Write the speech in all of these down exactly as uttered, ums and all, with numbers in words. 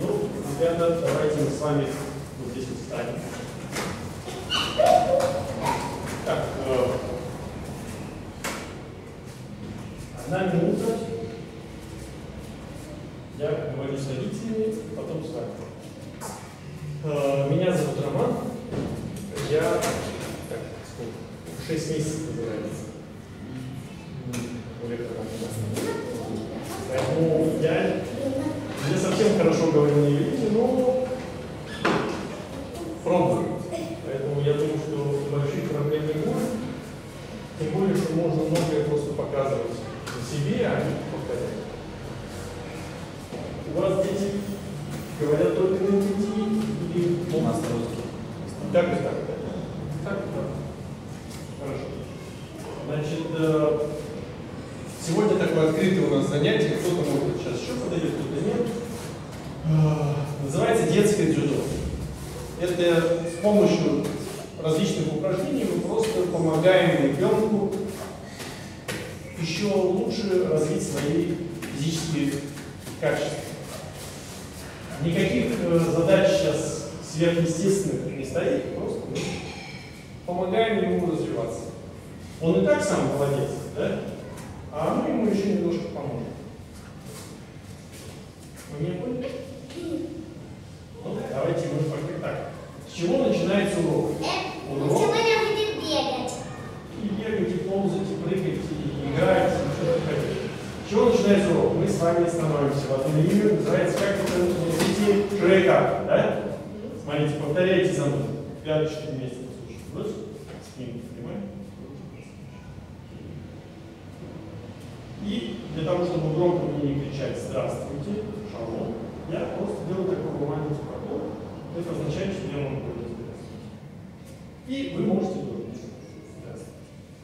Ну, ребята, давайте мы с вами вот здесь вот встанем. Так, э, одна минута. Я говорю с родителями, потом с вами. Э, меня зовут Роман. Я так, сколько? шесть месяцев называется. Поэтому я не совсем хорошо говорю на иврите, но пробую. Поэтому я думаю, что больших проблем не будет. Тем более, что можно многое просто показывать на себе, а не повторять. У вас дети говорят только на иврите или у нас на русском? Так и так. Так и так. Хорошо. Значит, сегодня такое открытое у нас занятие. Кто-то может сейчас еще подойдет, кто-то нет. Называется детское дзюдо. Это с помощью различных упражнений мы просто помогаем ребенку еще лучше развить свои физические качества. Никаких задач сейчас сверхъестественных не стоит, просто мы помогаем ему развиваться. Он и так сам молодец, да? А мы ему еще немножко поможем. Вы меня поняли? Ну, давайте мы пока так. С чего начинается урок? Урок. Сегодня будет бегать. И бегать, и ползать, и прыгать, и играть, и что-то хотите. С чего начинается урок? Мы с вами становимся в одну линию. Называется, как это назовите, шрейка, да? Смотрите, повторяйте за мной. Пяточки вместе послушайте. Вот, спину, понимаете? И для того, чтобы громко мне не кричать «Здравствуйте», «Шалом», я просто делаю такой маленький прокол. Это означает, что я могу говорить «Здравствуйте». И вы можете говорить «Здравствуйте».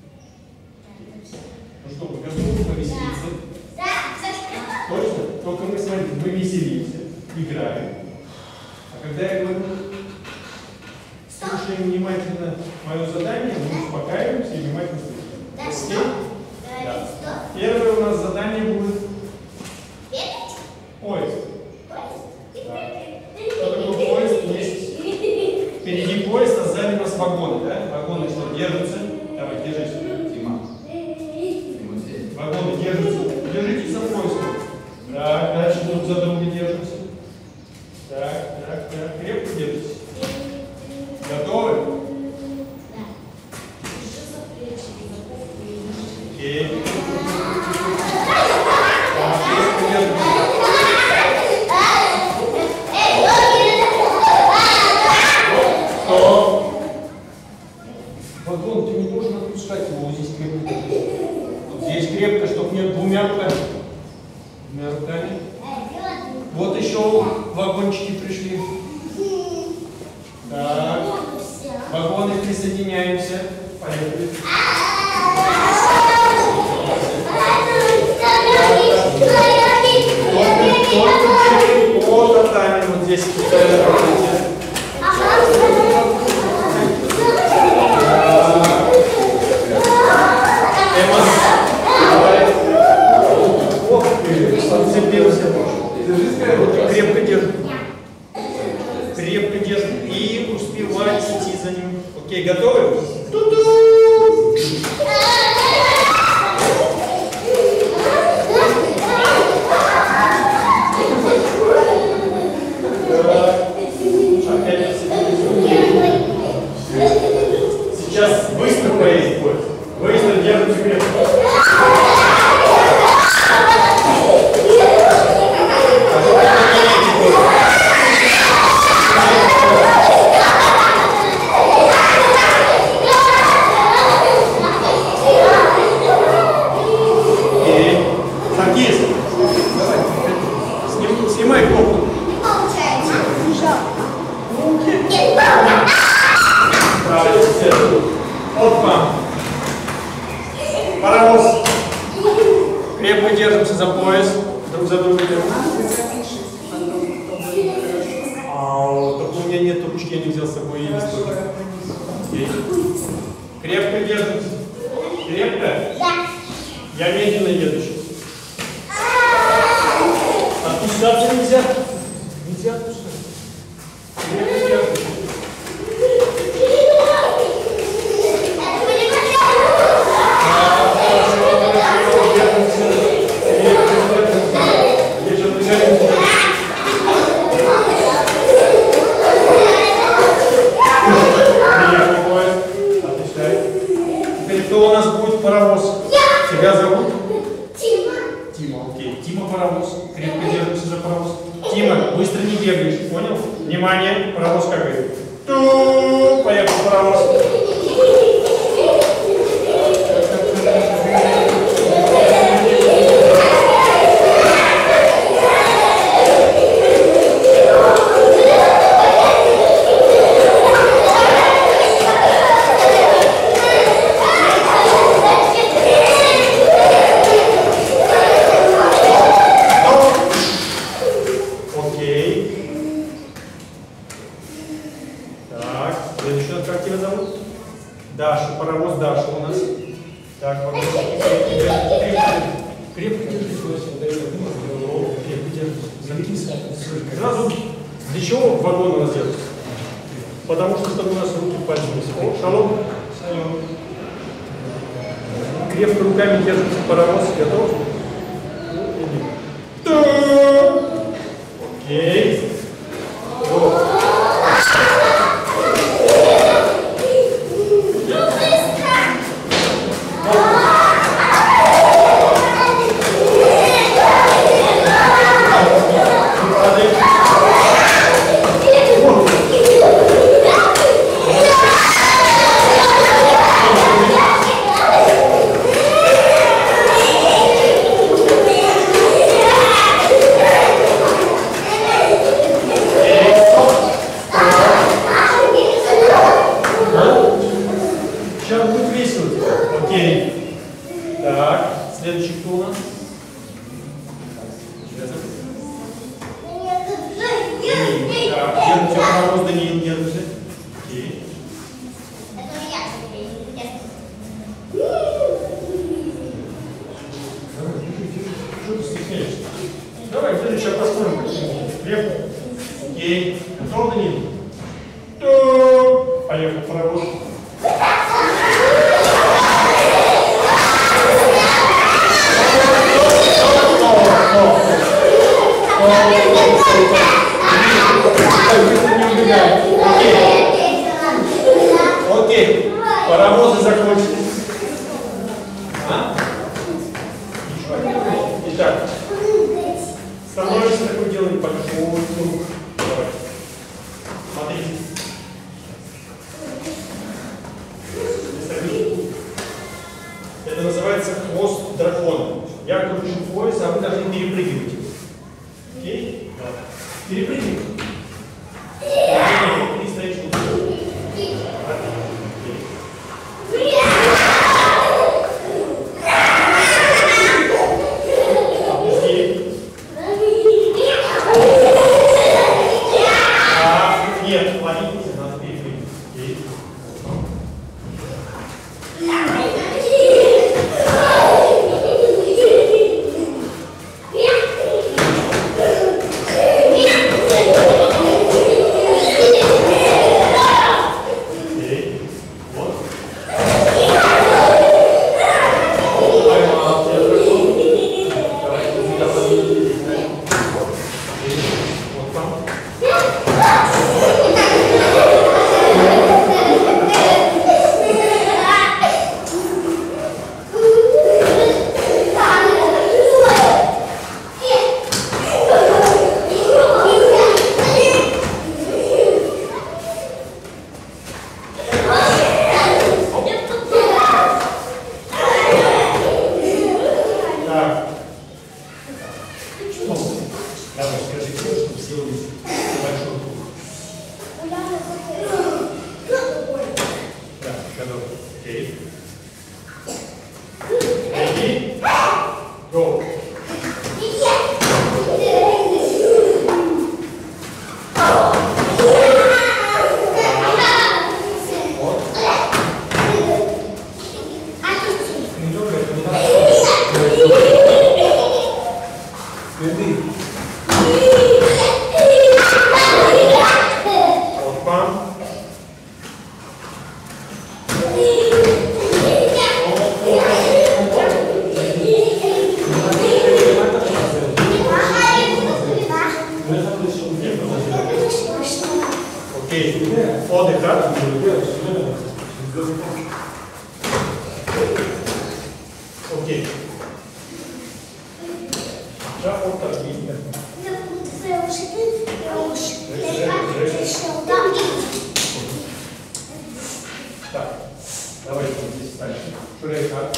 Ну что, вы готовы повеселиться? Да. Точно? Только мы с вами мы веселимся, играем. А когда я говорю «Слушаем внимательно мое задание», мы успокаиваемся и внимательно слушаем. Да, что? Да. Первое у нас задание будет Бегать? поезд. Поезд. Да. Что такое поезд? Есть впереди поезд, а сзади у нас вагоны, да? Вагоны что, держатся? Давай, держись. Тима. Вагоны держатся. Держитесь за поездом. Так, дальше друг за друга держимся. Так, так, так. Крепко держитесь. Готовы? Окей. Вагон, ты не должен отпускать его, вот здесь крепко. Вот здесь крепко, чтобы не двумя руками. Двумя руками. Вот еще вагончики пришли. Так. Вагоны, присоединяемся. Поехали. Только вот татами вот здесь. Крепко держим. Крепко держим. И успевать идти за ним. Окей, готовы? Сейчас быстро поедет поезд. Быстро держим крепко. Снимай кофту. Опа. Паровоз. Крепко держимся за пояс. Друг за другом. А, только у меня нет ручки, я не взял с собой и листочек. Крепко держимся. Крепко? Я медленно еду. Отпускаться нельзя. Нельзя. тянутся. Крепко держите. Кто у нас будет паровоз? Я. Тебя зовут? Тима. Тима, окей. Тима паровоз. Крепко держимся за паровоз. Тима, быстро не бегаешь, понял? Внимание, паровоз как говорит. Ту, поехал паровоз. Следующий у нас, как тебя зовут? Даша, паровоз Даша у нас. Так, паровоз. Крепко держись, крепко держись. Сразу для чего вагон у нас делать? Потому что чтобы у нас руки пальцами. О, шалом. Крепко руками держите паровоз. Готов? Окей. Сейчас будет весело. Окей. Так, следующий кто у нас? Даниил. Так, держите паровоз, Даниил, держите. Окей. Это я. Давай, держи, держи. Что ты стесняешься? Давай, следующий посмотрим. Крепко. Окей. Готов, Даниил? Поехал паровоз. Окей, паровозы закончились. А? Итак, становимся, такой делаем большой круг. Давай. Смотрите. Это называется хвост дракона. Я кручу пояс, а вы должны перепрыгивать. Окей? Да. Перепрыгивай. Ты стоишь тут. Нет, ловите, надо перепрыгивать. Окей? Yeah. Нет, окей. Отдых, да? Окей. Сейчас вот так. Так, давайте вот здесь дальше. Шрейкат.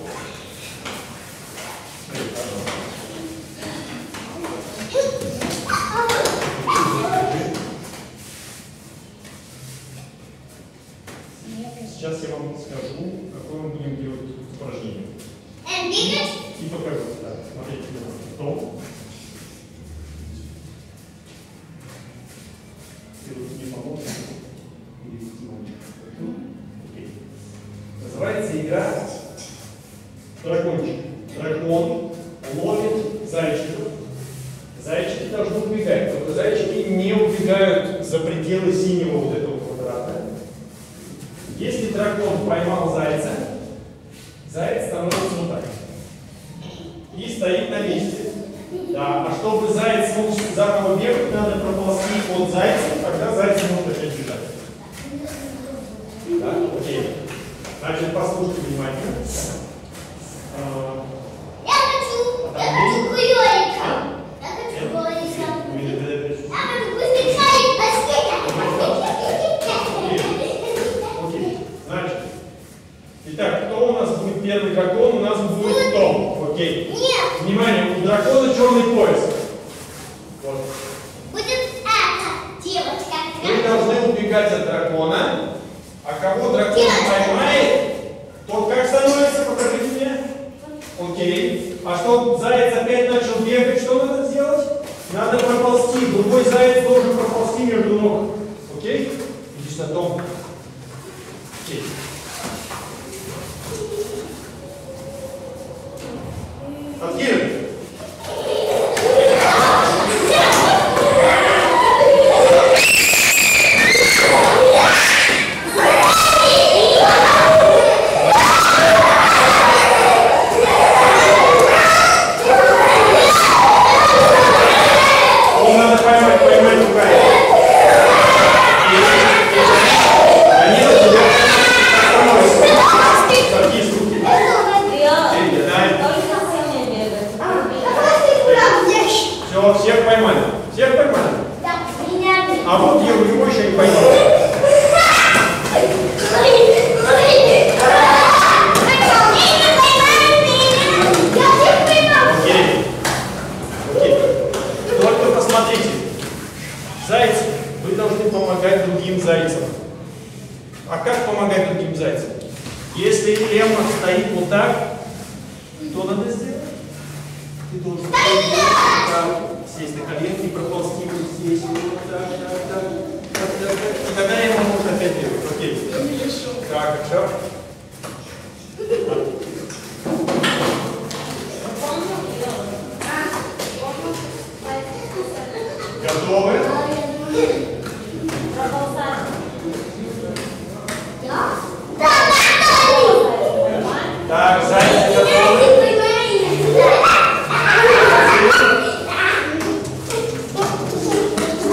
Сейчас я вам скажу, какое мы будем делать упражнение. Типа как вот так. Смотрите, дом. Не помогу. Называется игра дракончик. Дракон ловит зайчиков. Зайчики должны убегать. Только зайчики не убегают за пределы синего вот этого квадрата. Если дракон поймал зайца, заяц становится вот так. И стоит на месте. Да, а чтобы заяц мог заново бегать, надо проползти от зайца, тогда заяц может опять бежать. Да? Окей. Значит, послушайте внимательно. Я хочу, я хочу кролика. Я хочу кролика. Я хочу быстрый шарик на снеге. Окей. Значит, итак, кто у нас будет первый дракон? У нас будет Том. Окей. Нет. Внимание, у дракона черный пояс. Вот. Будет эта девочка. Вы должны убегать от дракона. А кого дракон поймает, тот как становится? Покажите мне. Окей. А чтобы заяц опять начал бегать, что надо сделать? Надо проползти. Другой заяц должен проползти между ног. Окей? Иди сюда, Том. Окей. Откидывай. Всех поймали. Всех поймали. Да, меня. А вот его, его еще не поймали. Окей. Окей. Только посмотрите. Зайцы, вы должны помогать другим зайцам. А как помогать другим зайцам? Если Эмма стоит вот так, что надо сделать? Ты должен сесть на коленки, проползти вот здесь, вот так, так, так, так, так, так. И тогда я ему можно опять делать. Окей. Так, все. Готовы? Так, зайцы готовы?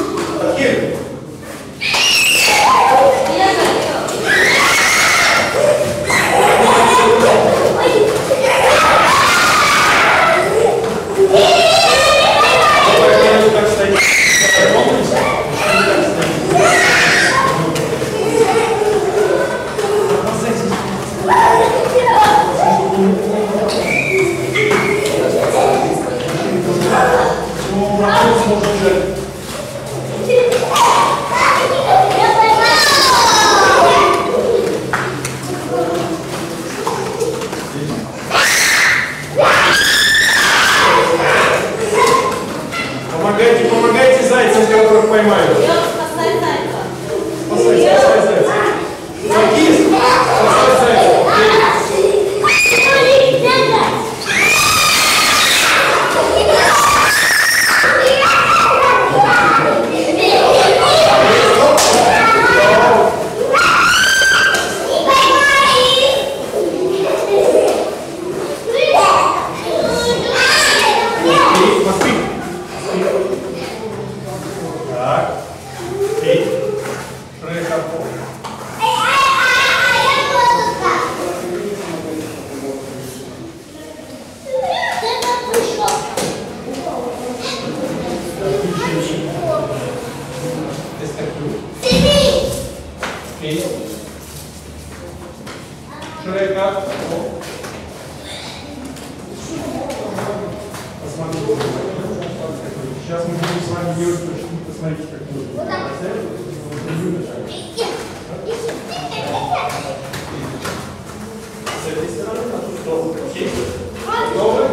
Окей. Окей. Широка. Посмотрите. Сейчас мы будем с вами делать точно. Посмотрите, как мы будем. С этой стороны, на ту сторону. Окей? Готовы?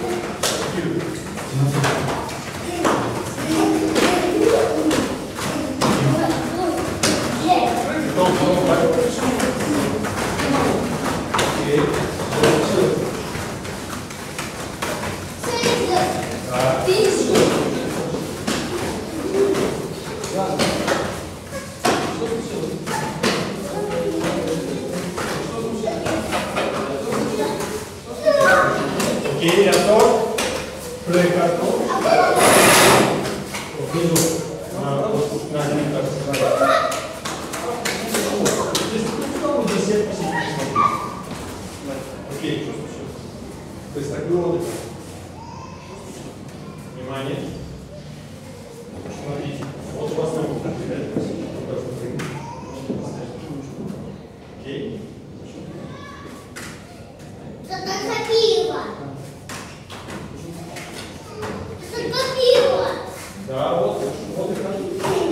Окей, готов? Проект готов? Внизу. На, вот, на один, так сказать. Здесь, ну, здесь сетку сидишь, смотри. Окей, быстроголовый. Внимание. Смотрите. Вот у вас на руку. Окей. Это красиво. Это красиво. Да, вот, вот и хорошо.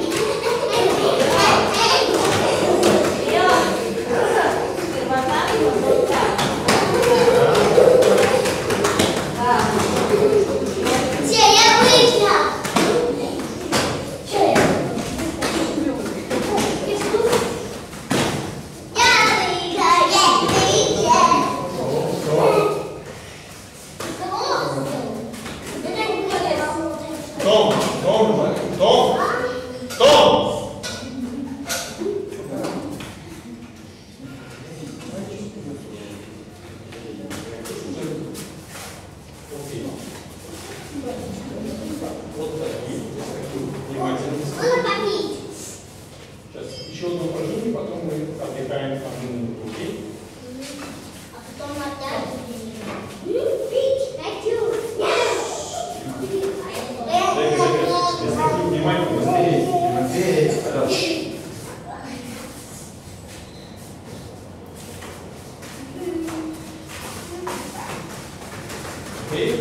Том, Том, Том, Том! Вот такие, внимательно. Сейчас еще одно упражнение, потом мы отдыхаем одну минуту, окей? А потом опять. Внимание, быстрее, быстрее. Хорошо. Окей?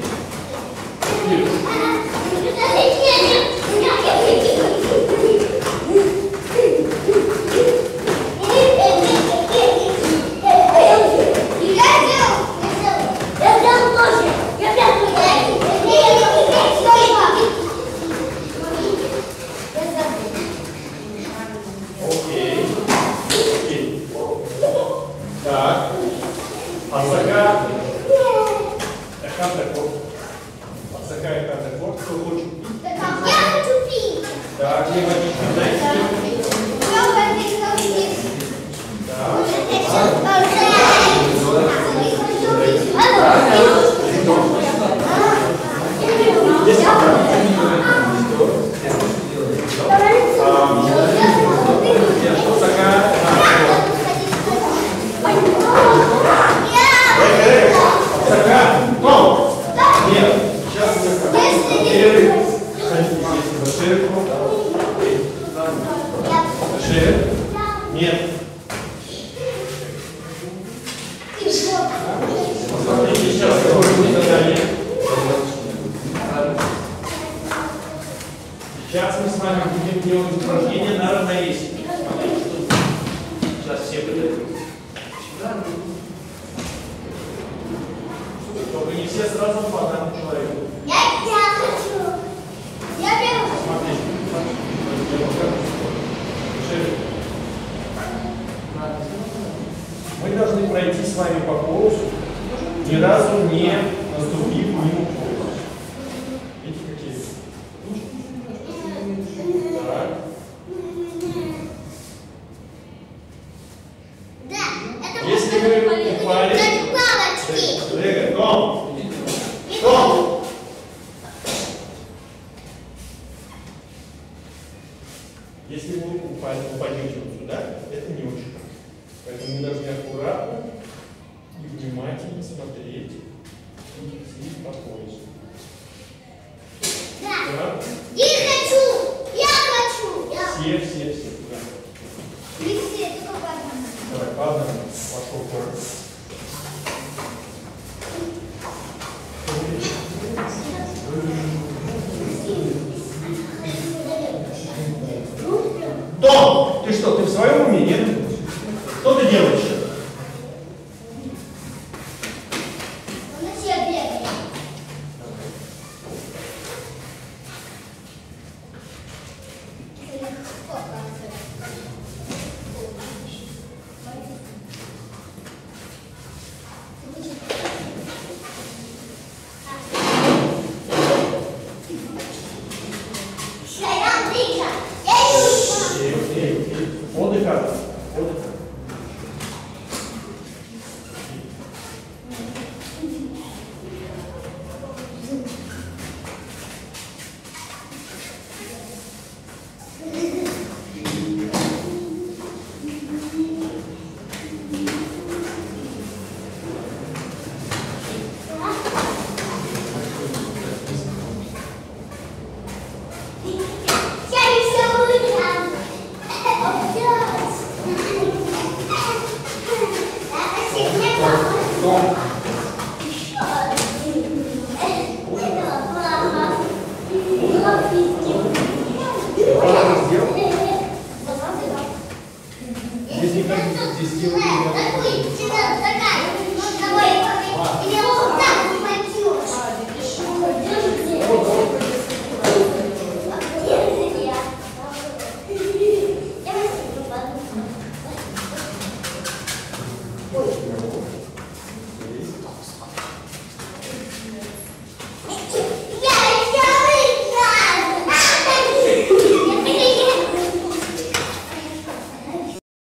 Так, Асака, Эхантекор. Асака, Эхантекор, кто хочет пить? Я хочу пить. Так, не водичка, дайте. Нет. Посмотрите сейчас, какое будет задание. Сейчас мы с вами будем делать упражнение на равновесие. Сейчас все подойдут. Только не все сразу по одному человеку. Я, я хочу. Я первый. Смотрите. Мы должны пройти с вами по полосу, ни разу не наступив мимо полоса. Видите, какие? Так. Да, это Если вы упали... как палочки. Рега, Том! Том! Если вы упали, упадете вот сюда, это не очень хорошо. Поэтому мы должны аккуратно и внимательно смотреть и идти по поясу. Да. Да? Я хочу. Я хочу. Я. Все, все, все. Да. Не все, только О! Ты что, ты в своем уме, нет? Что ты делаешь? Он на себя бегает. Это легко, оказывается.